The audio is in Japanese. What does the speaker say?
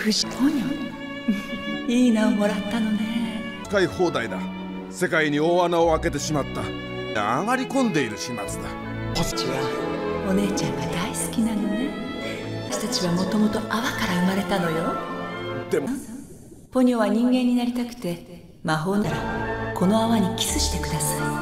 藤ポニョいい名をもらったのね。 使い放題だ。世界に大穴を開けてしまった。上がり込んでいる始末だ。 私はお姉ちゃんが大好きなのね。私たちはもともと泡から生まれたのよ。 でもポニョは人間になりたくて、魔法ならこの泡にキスしてください。